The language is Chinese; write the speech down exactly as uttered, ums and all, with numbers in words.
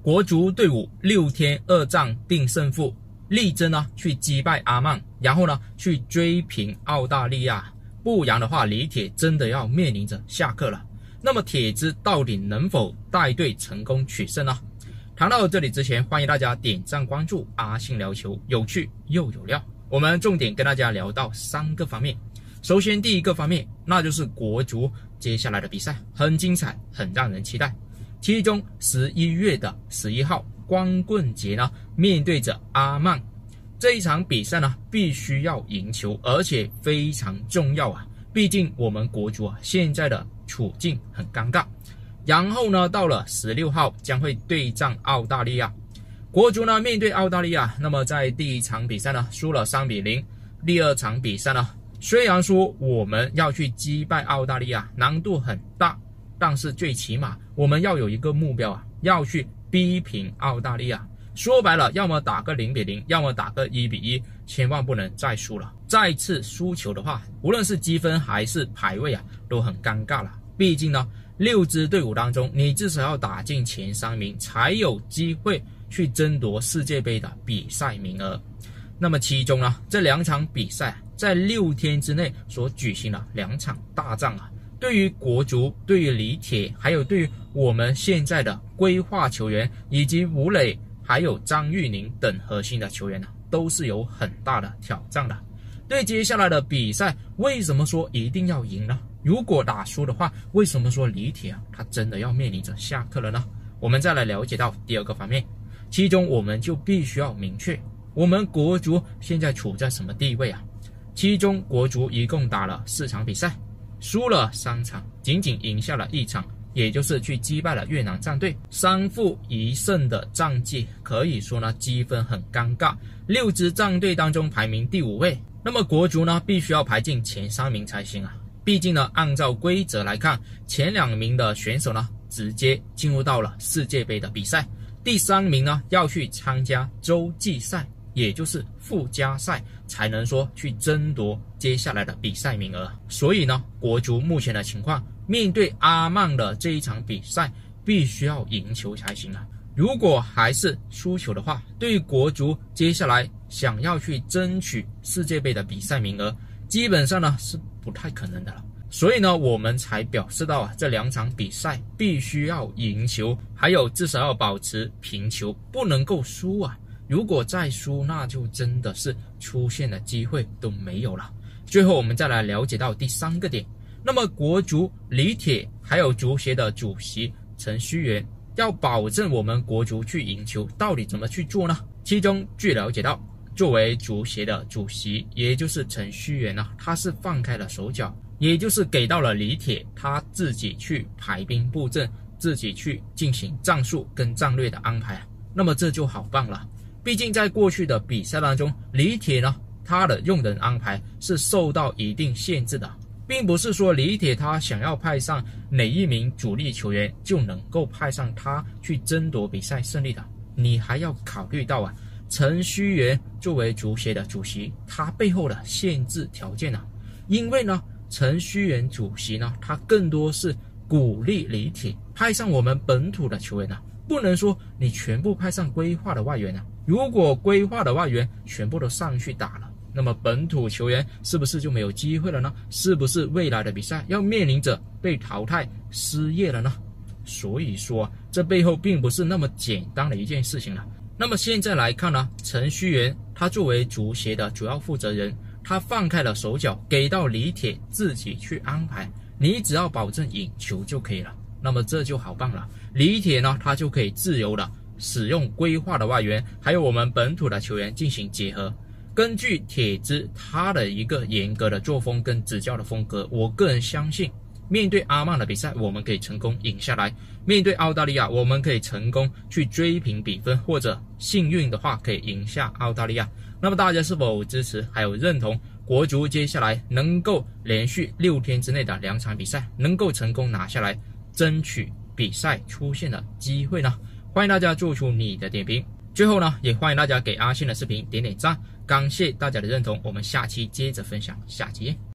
国足队伍六天二战定胜负，力争呢去击败阿曼，然后呢去追平澳大利亚，不然的话李铁真的要面临着下课了。那么铁子到底能否带队成功取胜呢？谈到这里之前，欢迎大家点赞关注阿信聊球，有趣又有料。我们重点跟大家聊到三个方面。首先第一个方面，那就是国足接下来的比赛很精彩，很让人期待。其中十一月的十一号光棍节呢，面对着阿曼，这一场比赛呢必须要赢球，而且非常重要啊！毕竟我们国足啊现在的处境很尴尬。然后呢，到了十六号将会对战澳大利亚。国足呢面对澳大利亚，那么在第一场比赛呢输了三比零，第二场比赛呢虽然说我们要去击败澳大利亚难度很大，但是最起码我们要有一个目标啊，要去逼平澳大利亚。说白了，要么打个零比零，要么打个一比一，千万不能再输了。再次输球的话，无论是积分还是排位啊，都很尴尬了。毕竟呢，六支队伍当中，你至少要打进前三名，才有机会去争夺世界杯的比赛名额。那么其中呢，这两场比赛在六天之内所举行的两场大战啊，对于国足、对于李铁，还有对于我们现在的规划球员以及吴磊还有张玉宁等核心的球员呢，都是有很大的挑战的。对接下来的比赛，为什么说一定要赢呢？如果打输的话，为什么说李铁啊，他真的要面临着下课了呢？我们再来了解到第二个方面，其中我们就必须要明确，我们国足现在处在什么地位啊？其中国足一共打了四场比赛，输了三场，仅仅赢下了一场，也就是去击败了越南战队，三负一胜的战绩，可以说呢积分很尴尬，六支战队当中排名第五位。那么国足呢必须要排进前三名才行啊，毕竟呢按照规则来看，前两名的选手呢直接进入到了世界杯的比赛，第三名呢要去参加洲际赛，也就是附加赛，才能说去争夺接下来的比赛名额。所以呢，国足目前的情况，面对阿曼的这一场比赛，必须要赢球才行啊。如果还是输球的话，对于国足接下来想要去争取世界杯的比赛名额，基本上呢是不太可能的了。所以呢，我们才表示到啊，这两场比赛必须要赢球，还有至少要保持平球，不能够输啊。如果再输，那就真的是出现的机会都没有了。最后我们再来了解到第三个点，那么国足李铁还有足协的主席陈戌源要保证我们国足去赢球，到底怎么去做呢？其中据了解到，作为足协的主席，也就是陈戌源啊，他是放开了手脚，也就是给到了李铁他自己去排兵布阵，自己去进行战术跟战略的安排啊。那么这就好棒了。毕竟在过去的比赛当中，李铁呢他的用人安排是受到一定限制的，并不是说李铁他想要派上哪一名主力球员就能够派上他去争夺比赛胜利的。你还要考虑到啊，陈戌源作为足协的主席，他背后的限制条件啊，因为呢陈戌源主席呢他更多是鼓励李铁派上我们本土的球员啊，不能说你全部派上规划的外援啊。如果规划的外援全部都上去打了，那么本土球员是不是就没有机会了呢？是不是未来的比赛要面临着被淘汰失业了呢？所以说这背后并不是那么简单的一件事情了。那么现在来看呢，陈戌源他作为足协的主要负责人，他放开了手脚，给到李铁自己去安排，你只要保证赢球就可以了。那么这就好棒了，李铁呢他就可以自由的使用规划的外援，还有我们本土的球员进行结合。根据铁子他的一个严格的作风跟执教的风格，我个人相信面对阿曼的比赛我们可以成功赢下来，面对澳大利亚我们可以成功去追平比分，或者幸运的话可以赢下澳大利亚。那么大家是否支持还有认同国足接下来能够连续六天之内的两场比赛能够成功拿下来，争取比赛出现的机会呢？欢迎大家做出你的点评。最后呢，也欢迎大家给阿信的视频点点赞，感谢大家的认同。我们下期接着分享下集。